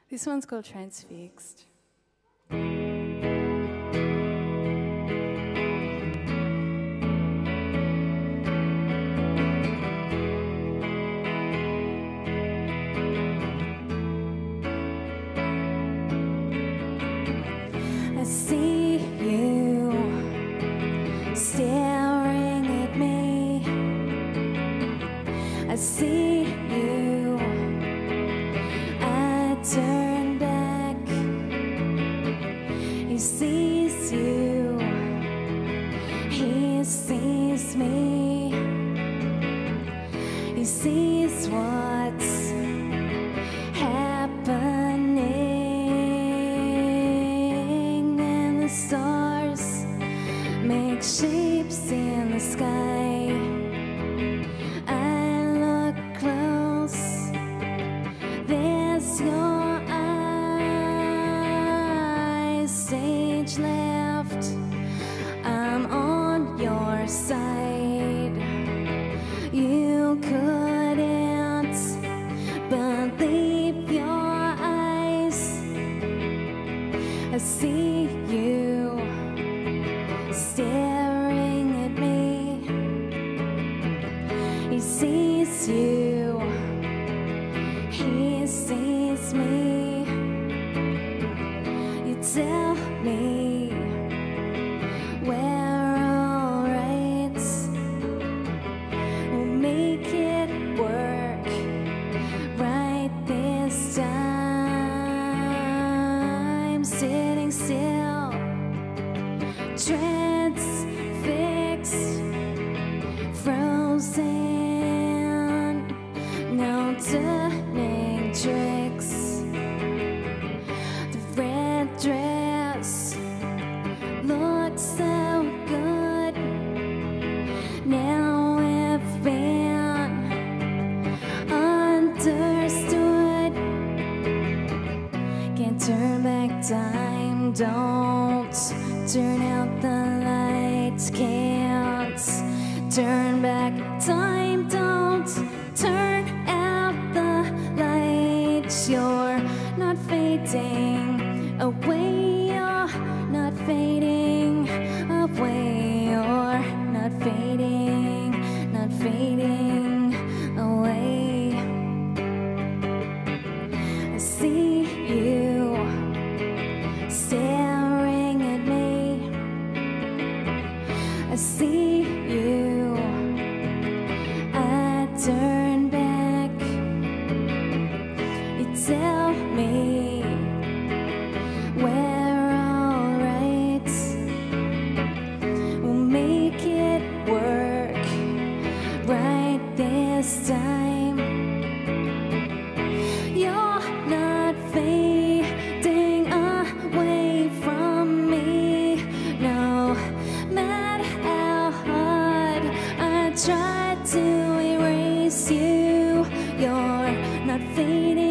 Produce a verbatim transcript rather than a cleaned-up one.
This one's called Transfixed. I see you staring at me. I see you. I turn back. He sees you. He sees me. He sees what's happening. Stars make shapes in the sky. I look close, there's your eyes. Stage left, I'm on your side. You couldn't believe your eyes. I see you staring at me. He sees you. He sees me. You tell me we're alright. We'll make it work right this time. Sitting still, transfixed, frozen, no turning tricks. The red dress looks so good. Now we've been understood. Can't turn back time, don't turn out the lights. Can't turn back time, don't turn out the lights. You're not fading away, you're not fading away. You're not fading, not fading away. I see you staring at me. I see you. I turn back. You tell me we're alright. We'll make it work right this time. You're not fading away from me. No matter how hard I try to erase you, you're not fading